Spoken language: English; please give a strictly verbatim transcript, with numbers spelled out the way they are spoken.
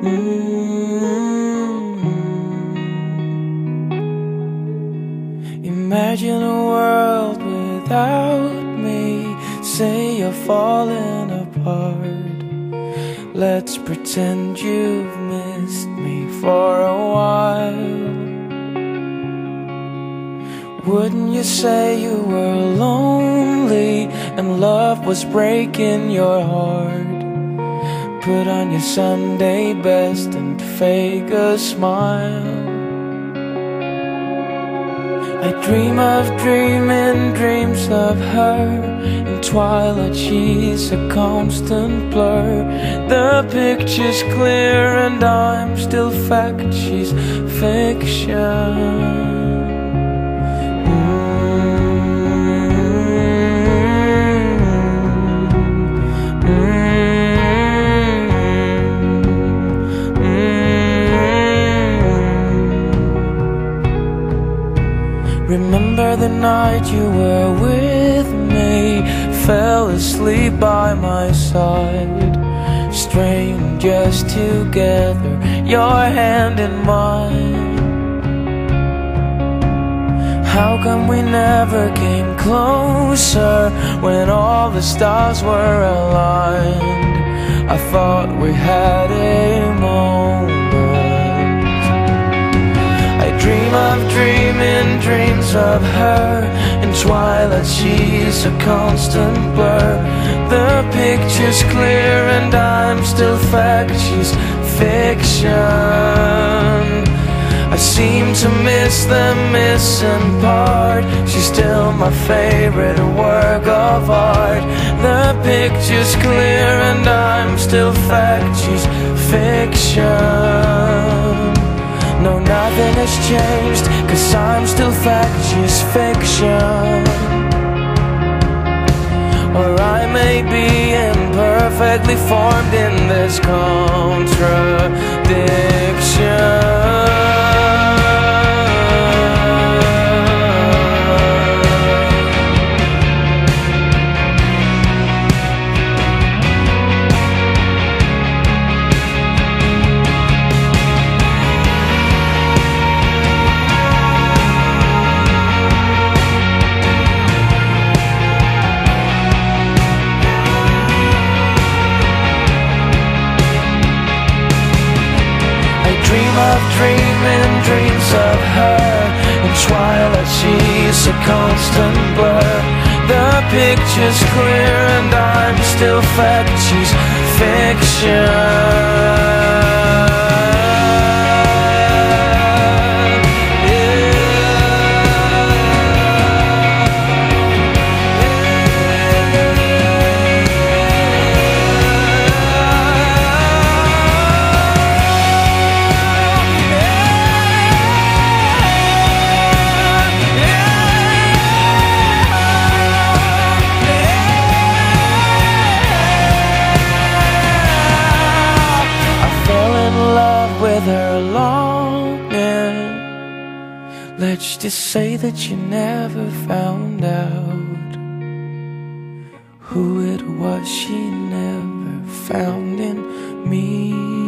Imagine a world without me. Say you're falling apart. Let's pretend you've missed me for a while. Wouldn't you say you were lonely and love was breaking your heart? Put on your Sunday best and fake a smile. I dream of dreaming dreams of her. In twilight she's a constant blur. The picture's clear and I'm still fact, she's fiction. Remember the night you were with me, fell asleep by my side. Strangers together, your hand in mine. How come we never came closer when all the stars were aligned? I thought we had a moment. I dream of dreaming dreams of her. In twilight she's a constant blur. The picture's clear and I'm still fact, she's fiction. I seem to miss the missing part. She's still my favorite work of art. The picture's clear and I'm still fact, she's fiction. No, nothing has changed, 'cause I'm still fact, she's fiction. Or I may be imperfectly formed in this contradiction. Of dreaming dreams of her. In twilight she's a constant blur. The picture's clear and I'm still fact, she's fiction. With her longing, let's just say that you never found out who it was she never found in me.